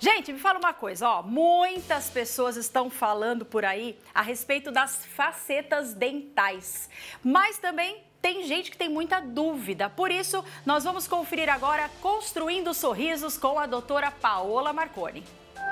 Gente, me fala uma coisa, ó, muitas pessoas estão falando por aí a respeito das facetas dentais, mas também tem gente que tem muita dúvida. Por isso, nós vamos conferir agora Construindo Sorrisos com a doutora Paola Marconi.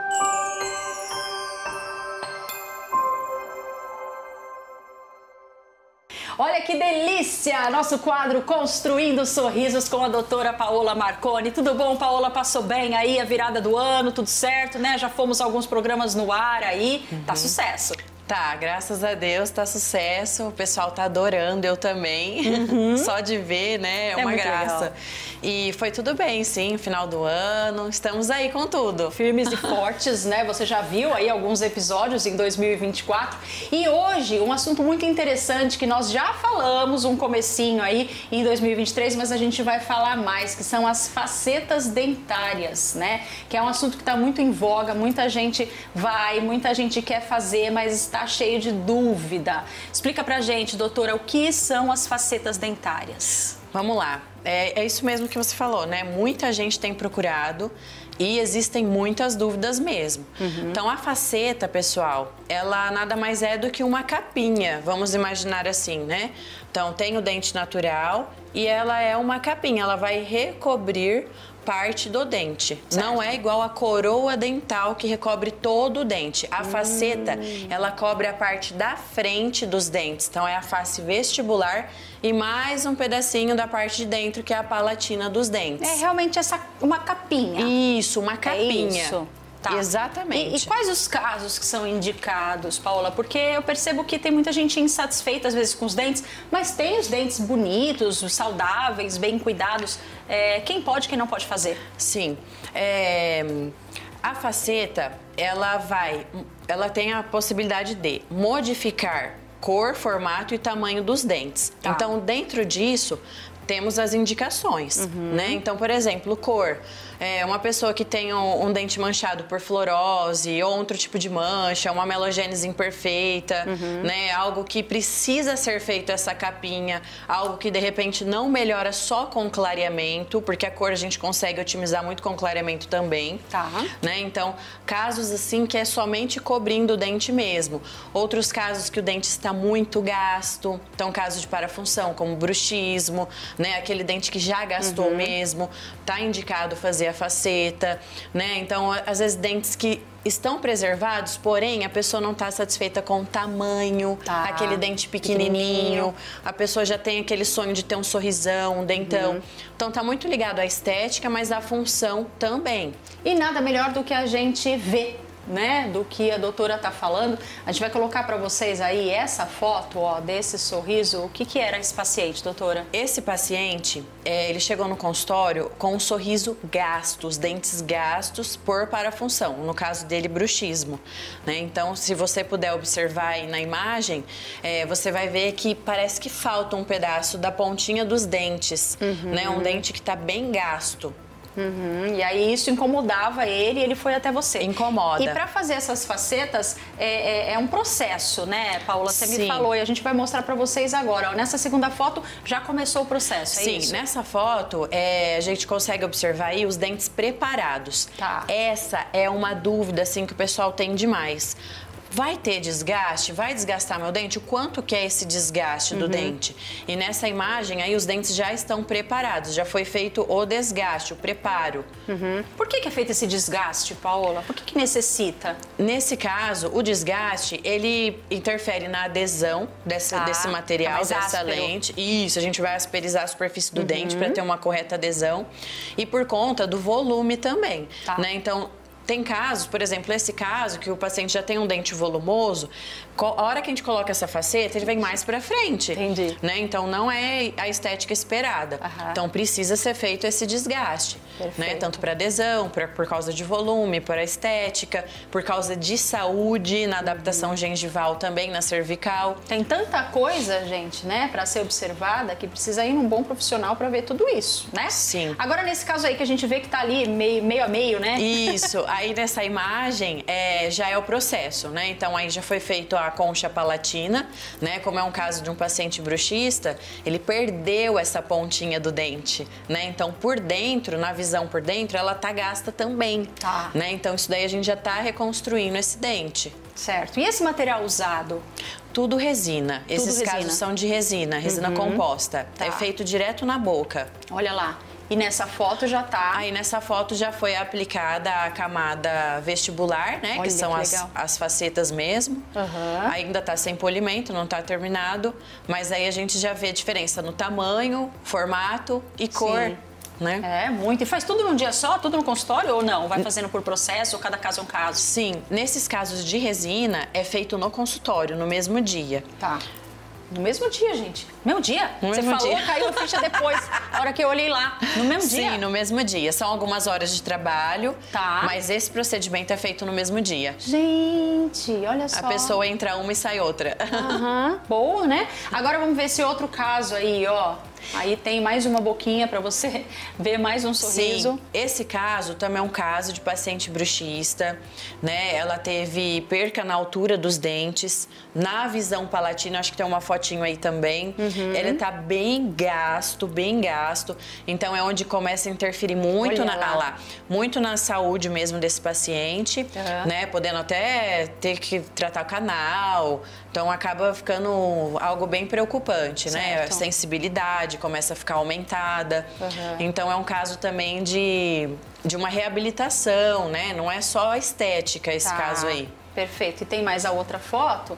Olha que delícia! Nosso quadro Construindo Sorrisos com a doutora Paola Marconi. Tudo bom, Paola? Passou bem aí a virada do ano, tudo certo, né? Já fomos alguns programas no ar aí, tá sucesso. Tá, graças a Deus, tá sucesso, o pessoal tá adorando, eu também, só de ver, né, é uma graça. Legal. E foi tudo bem, sim, final do ano, estamos aí com tudo. Firmes e fortes, né, você já viu aí alguns episódios em 2024 e hoje um assunto muito interessante que nós já falamos um comecinho aí em 2023, mas a gente vai falar mais, que são as facetas dentárias, né, que é um assunto que tá muito em voga, muita gente quer fazer, mas está cheio de dúvida. Explica pra gente, doutora, o que são as facetas dentárias? Vamos lá. É isso mesmo que você falou, né? Muita gente tem procurado e existem muitas dúvidas mesmo. Então, a faceta, pessoal, ela nada mais é do que uma capinha, vamos imaginar assim, né? Então, tem o dente natural e ela é uma capinha, ela vai recobrir parte do dente. Certo. Não é igual a coroa dental que recobre todo o dente. A faceta, ela cobre a parte da frente dos dentes. Então, é a face vestibular e mais um pedacinho da parte de dentro, que é a palatina dos dentes. É realmente uma capinha. Isso, uma capinha. É isso. Tá. Exatamente. E quais os casos que são indicados, Paola? Porque eu percebo que tem muita gente insatisfeita, às vezes, com os dentes, mas tem os dentes bonitos, saudáveis, bem cuidados. Quem pode e quem não pode fazer? Sim. A faceta, ela tem a possibilidade de modificar cor, formato e tamanho dos dentes. Tá. Então, dentro disso, temos as indicações, né? Então, por exemplo, cor. Uma pessoa que tem um dente manchado por fluorose ou outro tipo de mancha, uma melogênese imperfeita, né? Algo que precisa ser feito essa capinha, algo que de repente não melhora só com clareamento, porque a cor a gente consegue otimizar muito com clareamento também, né? Então, casos assim que é somente cobrindo o dente mesmo. Outros casos que o dente está muito gasto, então casos de parafunção, como bruxismo, né? Aquele dente que já gastou mesmo, tá indicado fazer a faceta, né? Então, às vezes, dentes que estão preservados, porém, a pessoa não está satisfeita com o tamanho, aquele dente pequenininho, a pessoa já tem aquele sonho de ter um sorrisão, um dentão. Então, tá muito ligado à estética, mas à função também. E nada melhor do que a gente ver, né, do que a doutora tá falando. A gente vai colocar para vocês aí essa foto, ó, desse sorriso. O que era esse paciente, doutora? Esse paciente, ele chegou no consultório com um sorriso gasto, os dentes gastos por parafunção, no caso dele, bruxismo, né? Então, se você puder observar aí na imagem, você vai ver que parece que falta um pedaço da pontinha dos dentes, né? Um dente que tá bem gasto. E aí isso incomodava ele e ele foi até você. Incomoda. E para fazer essas facetas é um processo, né, Paola? Você me falou e a gente vai mostrar para vocês agora. Ó, nessa segunda foto já começou o processo, é isso? Sim, nessa foto a gente consegue observar aí os dentes preparados. Tá. Essa é uma dúvida assim que o pessoal tem demais. Vai ter desgaste? Vai desgastar meu dente? O quanto que é esse desgaste do dente? E nessa imagem aí os dentes já estão preparados, já foi feito o desgaste, o preparo. Por que é feito esse desgaste, Paola? Por que necessita? Nesse caso, o desgaste, ele interfere na adesão desse material, dessa lente. Isso, a gente vai asperizar a superfície do dente para ter uma correta adesão. E por conta do volume também, né? Então, tem casos, por exemplo, esse caso que o paciente já tem um dente volumoso, a hora que a gente coloca essa faceta, ele vem mais pra frente. Entendi. Né? Então, não é a estética esperada. Então, precisa ser feito esse desgaste. Né? Tanto para adesão, por causa de volume, por a estética, por causa de saúde, na adaptação gengival também, na cervical. Tem tanta coisa, gente, né, para ser observada, que precisa ir num bom profissional para ver tudo isso, né? Sim. Agora, nesse caso aí que a gente vê que tá ali meio a meio, né? Isso. Aí, nessa imagem, já é o processo, né? Então, aí já foi feito a concha palatina, né? Como é um caso de um paciente bruxista, ele perdeu essa pontinha do dente, né? Então, por dentro, na visão visão por dentro, ela tá gasta também. Tá. Né? Então, isso daí a gente já tá reconstruindo esse dente. Certo. E esse material usado? Tudo resina. Esses casos são de resina composta. Tá. É feito direto na boca. Olha lá. E nessa foto já tá... Aí nessa foto já foi aplicada a camada vestibular, né? Olha, que são que as facetas mesmo. Ainda tá sem polimento, não tá terminado. Mas aí a gente já vê a diferença no tamanho, formato e cor. Né? É, muito. E faz tudo num dia só? Tudo no consultório ou não? Vai fazendo por processo ou cada caso é um caso? Sim. Nesses casos de resina, é feito no consultório, no mesmo dia. Tá. No mesmo dia, gente. Mesmo dia? No Você mesmo falou, dia. caiu a ficha depois, a hora que eu olhei lá. No mesmo dia? Sim, no mesmo dia. São algumas horas de trabalho, Tá. mas esse procedimento é feito no mesmo dia. Gente, olha só. A pessoa entra uma e sai outra. Boa, né? Agora vamos ver esse outro caso aí, ó. Aí tem mais uma boquinha pra você ver mais um sorriso. Sim, esse caso também é um caso de paciente bruxista, né? Ela teve perca na altura dos dentes, na visão palatina, acho que tem uma fotinho aí também. Ele tá bem gasto, bem gasto. Então é onde começa a interferir muito muito na saúde mesmo desse paciente, né? Podendo até ter que tratar o canal. Então acaba ficando algo bem preocupante, né? A sensibilidade começa a ficar aumentada. Então é um caso também de uma reabilitação, né? Não é só estética esse caso aí. Perfeito. E tem mais a outra foto?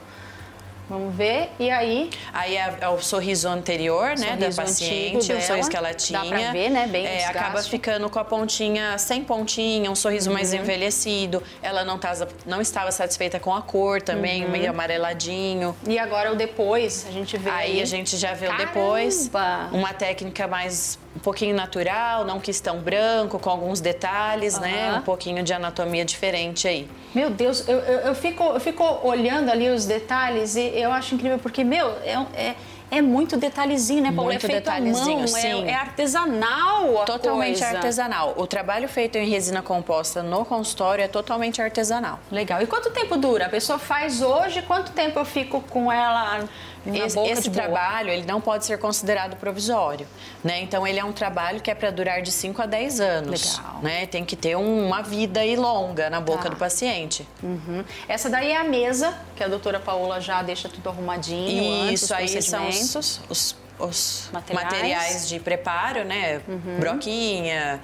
Vamos ver. E aí? Aí é o sorriso anterior, né, da paciente, o sorriso que ela tinha. Dá pra ver, né, bem acaba ficando com a pontinha, sem pontinha, um sorriso mais envelhecido. Ela não estava satisfeita com a cor também, meio amareladinho. E agora o depois, a gente vê aí. A gente já vê o depois. Uma técnica mais um pouquinho natural, não quis tão branco, com alguns detalhes, né? Um pouquinho de anatomia diferente aí. Meu Deus, eu fico olhando ali os detalhes e eu acho incrível porque, meu, é muito detalhezinho, né, Paula? Muito é feito detalhezinho, à mão, sim. É artesanal a Totalmente coisa. artesanal. O trabalho feito em resina composta no consultório é totalmente artesanal. Legal. E quanto tempo dura? A pessoa faz hoje, quanto tempo eu fico com ela na boca Esse trabalho, ele não pode ser considerado provisório, né? Então, ele é um trabalho que é para durar de 5 a 10 anos. Legal. Né? Tem que ter uma vida aí longa na boca do paciente. Essa daí é a mesa, que a doutora Paola já deixa tudo arrumadinho antes, os aí são procedimentos. os materiais de preparo, né? Broquinha,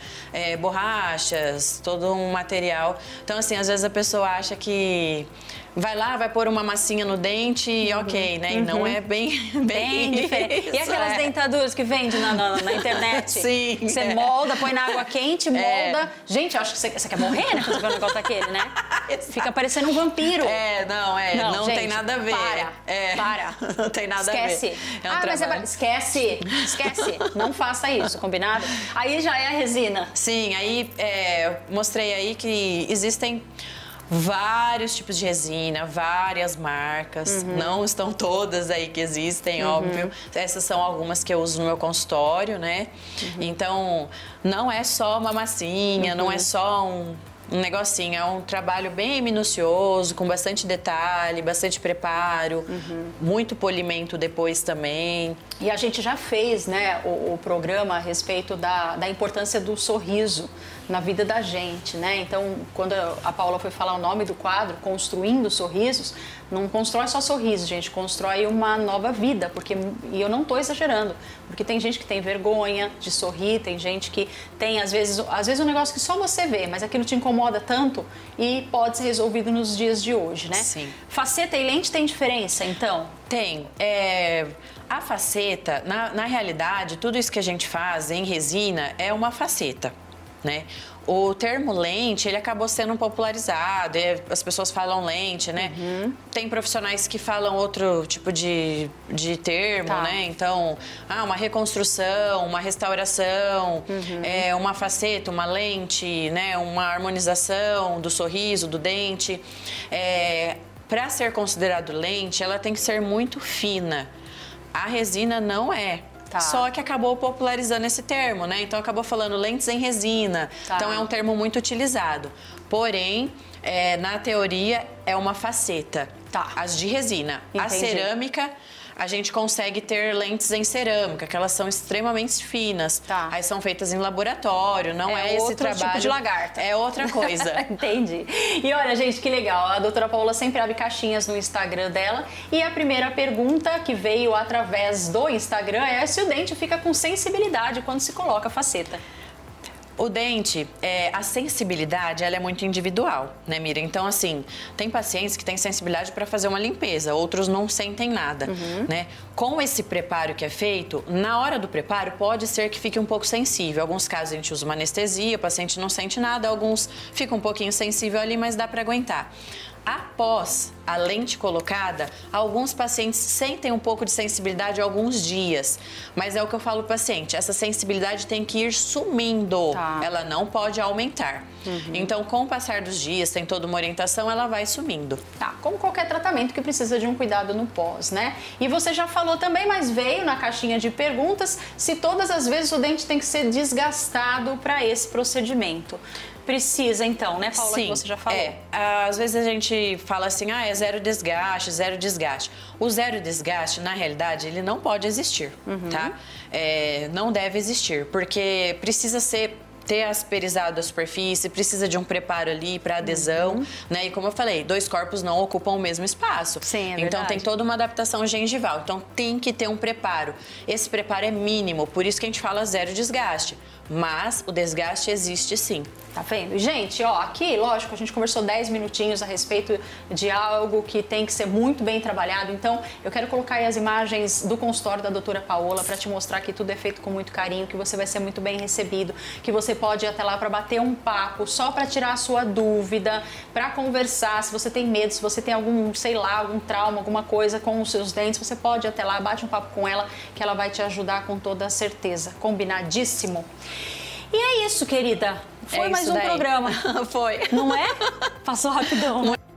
borrachas, todo um material. Então, assim, às vezes a pessoa acha que vai lá, vai pôr uma massinha no dente e ok, né? E não é bem diferente. E aquelas dentaduras que vende na internet? Sim. Você molda, põe na água quente, molda. Gente, eu acho que você quer morrer, né? Quando você vê um negócio daquele, né? Fica parecendo um vampiro. Não gente, tem nada a ver. Para. Não tem nada a ver. Esquece. Mas esquece. Não faça isso, combinado? Aí já é a resina. Sim, aí mostrei aí que existem vários tipos de resina, várias marcas. Não estão todas aí que existem, óbvio. Essas são algumas que eu uso no meu consultório, né? Então, não é só uma massinha, não é só um negocinho, é um trabalho bem minucioso, com bastante detalhe, bastante preparo, muito polimento depois também. E a gente já fez, né, o programa a respeito da importância do sorriso na vida da gente, né? Então, quando a Paula foi falar o nome do quadro, Construindo Sorrisos, não constrói só sorriso, gente, constrói uma nova vida, e eu não estou exagerando, porque tem gente que tem vergonha de sorrir, tem gente que tem, às vezes um negócio que só você vê, mas aquilo te incomoda tanto e pode ser resolvido nos dias de hoje, né? Sim. Faceta e lente tem diferença, então? Tem. A faceta, na realidade, tudo isso que a gente faz em resina é uma faceta, né? O termo lente, ele acabou sendo popularizado, as pessoas falam lente, né? Tem profissionais que falam outro tipo de termo, né? Então, uma reconstrução, uma restauração, uma faceta, uma lente, né? Uma harmonização do sorriso, do dente. Para ser considerado lente, ela tem que ser muito fina. A resina não é. Só que acabou popularizando esse termo, né? Então, acabou falando lentes em resina. Então, é um termo muito utilizado. Porém, na teoria, é uma faceta. As de resina. Entendi. A cerâmica, a gente consegue ter lentes em cerâmica, que elas são extremamente finas. Tá. Aí são feitas em laboratório, não é esse outro trabalho. tipo de lagarta. É outra coisa. Entendi. E olha, gente, que legal. A doutora Paola sempre abre caixinhas no Instagram dela. E a primeira pergunta que veio através do Instagram é se o dente fica com sensibilidade quando se coloca a faceta. O dente, a sensibilidade, ela é muito individual, né, Mira? Então, assim, tem pacientes que têm sensibilidade para fazer uma limpeza, outros não sentem nada, né? Com esse preparo que é feito, na hora do preparo, pode ser que fique um pouco sensível. Em alguns casos, a gente usa uma anestesia, o paciente não sente nada, alguns ficam um pouquinho sensível ali, mas dá para aguentar. Após a lente colocada, alguns pacientes sentem um pouco de sensibilidade alguns dias, mas é o que eu falo pro paciente, essa sensibilidade tem que ir sumindo, ela não pode aumentar. Então, com o passar dos dias, tem toda uma orientação, ela vai sumindo. Tá, como qualquer tratamento que precisa de um cuidado no pós, né? E você já falou também, mas veio na caixinha de perguntas, se todas as vezes o dente tem que ser desgastado para esse procedimento. Precisa, então, né, Paula? Sim, que você já falou. Às vezes a gente fala assim, é zero desgaste, zero desgaste. O zero desgaste, na realidade, ele não pode existir, tá? Não deve existir, porque precisa ter asperizado a superfície, precisa de um preparo ali para adesão, né? E como eu falei, dois corpos não ocupam o mesmo espaço. Sim, é então verdade. tem toda uma adaptação gengival. Então tem que ter um preparo. Esse preparo é mínimo, por isso que a gente fala zero desgaste. Mas o desgaste existe sim. Tá vendo? Gente, ó, aqui, lógico, a gente conversou 10 minutinhos a respeito de algo que tem que ser muito bem trabalhado. Então, eu quero colocar aí as imagens do consultório da doutora Paola para te mostrar que tudo é feito com muito carinho, que você vai ser muito bem recebido, que você pode ir até lá para bater um papo, só para tirar a sua dúvida, para conversar. Se você tem medo, se você tem algum, sei lá, algum trauma, alguma coisa com os seus dentes, você pode ir até lá, bate um papo com ela, que ela vai te ajudar com toda a certeza. Combinadíssimo? E é isso, querida. Foi mais um programa. Foi. Não é? Passou rapidão.